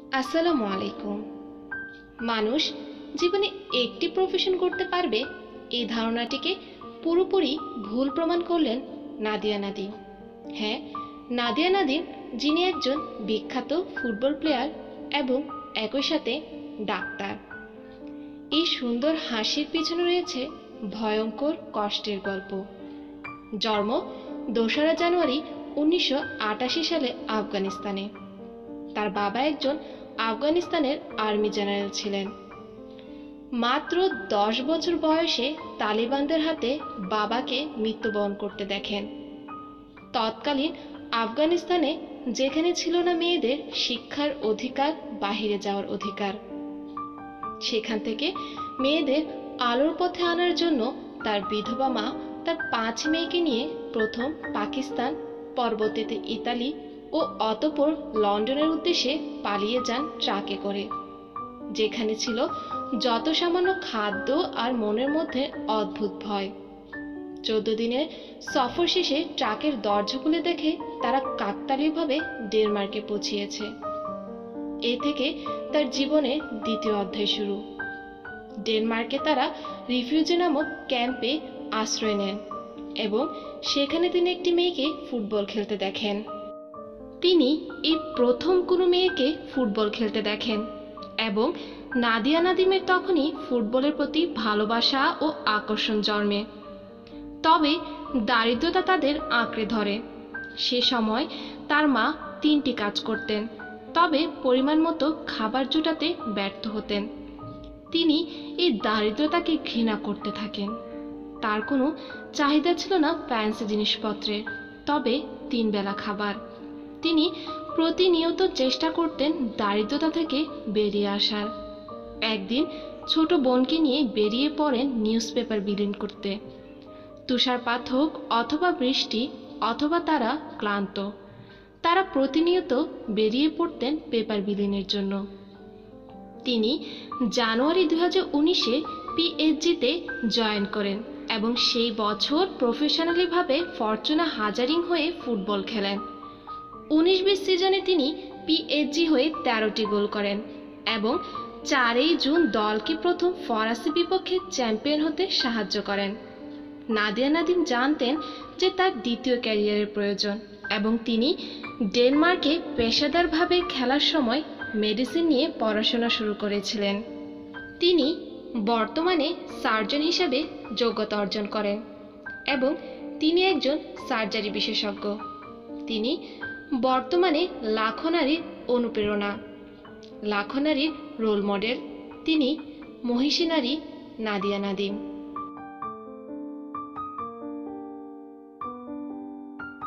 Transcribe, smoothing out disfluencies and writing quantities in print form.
আসসালামু আলাইকুম। মানুষ জীবনে একটি প্রফেশন করতে পারবে এই ধারণাটিকে পুরোপুরি ভুল প্রমাণ করলেন নাদিয়া নাদিম। হ্যাঁ, নাদিয়া নাদিম, যিনি একজন বিখ্যাত ফুটবল প্লেয়ার এবং একই সাথে ডাক্তার। এই সুন্দর হাসির পিছনে রয়েছে ভয়ঙ্কর কষ্টের গল্প। জন্ম 2রা জানুয়ারি 1988 সালে আফগানিস্তানে। তার বাবা একজন আফগানিস্তানের আর্মি জেনারেল ছিলেন। মাত্র 10 বছর বয়সে তালিবানদের হাতে বাবাকে মৃত্যুবরণ করতে দেখেন। তৎকালীন আফগানিস্তানে যেখানে ছিল না মেয়েদের শিক্ষার অধিকার, বাহিরে যাওয়ার অধিকার, সেখান থেকে মেয়েদের আলোর পথে আনার জন্য তার বিধবা মা তার 5 মেয়েকে নিয়ে প্রথম পাকিস্তান, পরবর্তীতে ইতালি ও অতঃপর লন্ডনের উদ্দেশ্যে পালিয়ে যান ট্রাকে করে, যেখানে ছিল যত সামান্য খাদ্য আর মনের মধ্যে অদ্ভুত ভয়। 14 দিনের সফর শেষে ট্রাকের দরজা খুলে দেখে তারা কাকতালীয়ভাবে ডেনমার্কে পৌঁছিয়েছে। এ থেকে তার জীবনের দ্বিতীয় অধ্যায় শুরু। ডেনমার্কে তারা রিফিউজি নামক ক্যাম্পে আশ্রয় নেন এবং সেখানে তিনি একটি মেয়েকে ফুটবল খেলতে দেখেন। তিনি এই প্রথম কোনো মেয়েকে ফুটবল খেলতে দেখেন এবং নাদিয়া নাদিমের তখনই ফুটবলের প্রতি ভালোবাসা ও আকর্ষণ জন্মে। তবে দারিদ্রতা তাদের আঁকড়ে ধরে। সে সময় তার মা 3টি কাজ করতেন, তবে পরিমাণ মতো খাবার জোটাতে ব্যর্থ হতেন। তিনি এই দারিদ্রতাকে ঘৃণা করতে থাকেন। তার কোনো চাহিদা ছিল না ফ্যান্সি জিনিসপত্রের, তবে 3 বেলা খাবার। তিনি প্রতিনিয়ত চেষ্টা করতেন দারিদ্রতা থেকে বেরিয়ে আসার। একদিন ছোট বোনকে নিয়ে বেরিয়ে পড়েন নিউজ পেপার বিলিয়ন করতে। তুষারপাত হোক অথবা বৃষ্টি অথবা তারা ক্লান্ত, তারা প্রতিনিয়ত বেরিয়ে পড়তেন পেপার বিলিয়নের জন্য। তিনি জানুয়ারি 2019-এ পিএসজিতে জয়েন করেন এবং সেই বছর প্রফেশনালিভাবে ফরচুনা হাজারিং হয়ে ফুটবল খেলেন। 19-20 সিজনে তিনি পিএসজি হয়ে 13টি গোল করেন এবং 4 জুন দলকে প্রথম ফরাসি বিপক্ষে চ্যাম্পিয়ন হতে সাহায্য করেন। নাদিয়া নাদিম জানতেন যে তার দ্বিতীয় ক্যারিয়ারের প্রয়োজন এবং তিনি ডেনমার্কে পেশাদারভাবে খেলার সময় মেডিসিন নিয়ে পড়াশোনা শুরু করেছিলেন। তিনি বর্তমানে সার্জন হিসেবে যোগ্যতা অর্জন করেন এবং তিনি একজন সার্জারি বিশেষজ্ঞ। তিনি বর্তমানে লাখো নারীর অনুপ্রেরণা, লাখো নারীর রোল মডেল। তিনি মহিষী নারী নাদিয়া নাদিম।